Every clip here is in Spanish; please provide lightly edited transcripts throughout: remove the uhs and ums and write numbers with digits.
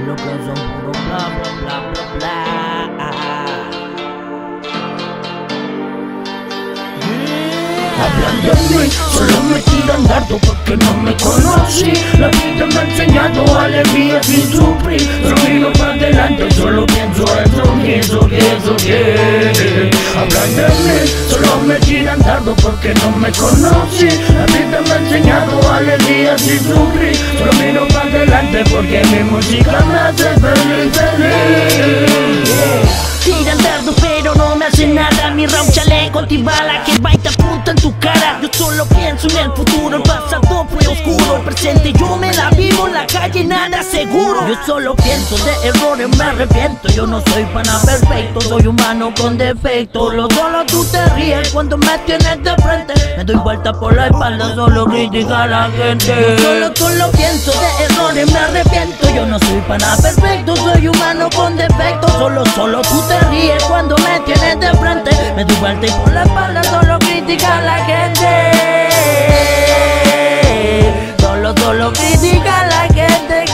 lo que son puro bla bla bla bla bla. Hablan de mí, solo me tiran dardo porque no me conocí. La vida me ha enseñado alegría sin sufrir. Solo miro para adelante, solo pienso eso. Hablan de mí, solo me tiran dardo porque no me conocí. La vida me ha enseñado alegría sin sufrir. Solo miro para adelante porque mi música me hace feliz. Tiran dardo pero no me hace nada. Mi round chaleco antibala que va y te apunta en tu cara. Yo solo pienso en el futuro, el pasado fue oscuro. El presente yo me la vivo, en la calle nada seguro. Yo solo pienso de errores, me arrepiento. Yo no soy pana perfecto, soy humano con defecto. Solo tú te ríes cuando me tienes de frente. Me doy vuelta por la espalda, solo critica a la gente. Yo solo pienso de errores, me arrepiento. Yo no soy pana perfecto, soy humano con defecto. Solo tú te ríes cuando me tienes de frente. Me doy vuelta y por la espalda solo critica a la gente. Solo critica a la gente.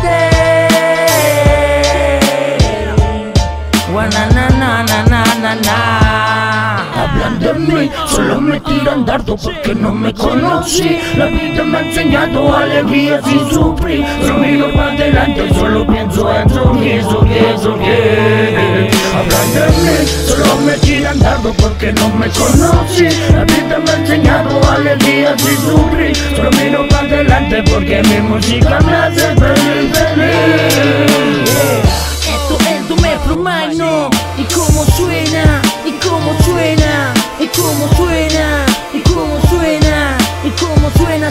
Hablan de mí, solo me tiran dardo porque no me conocí. La vida me ha enseñado alegría sin sufrir. Solo miro para adelante, solo pienso eso. Hablan de mí, solo me tiran dardo porque no me conocí. La vida me ha enseñado alegría sin sufrir. Solo miro para adelante porque mi música me hace feliz. Esto es tu Metro Magno. Y cómo suena, y cómo suena, y cómo suena, y cómo suena, y cómo suena.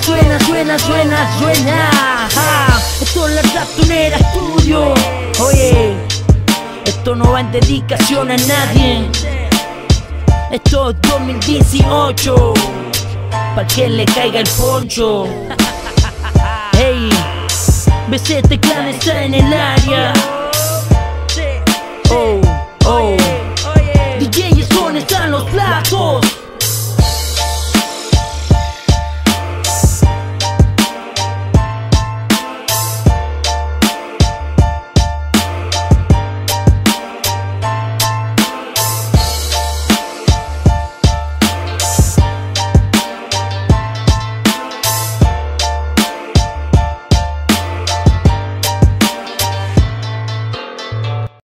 Esto es la Ratonera Studio. Oye, esto no va en dedicación a nadie. Esto es 2018, pa' que le caiga el poncho. Hey, BCT Clan está en el área. DJ Stone están los platos.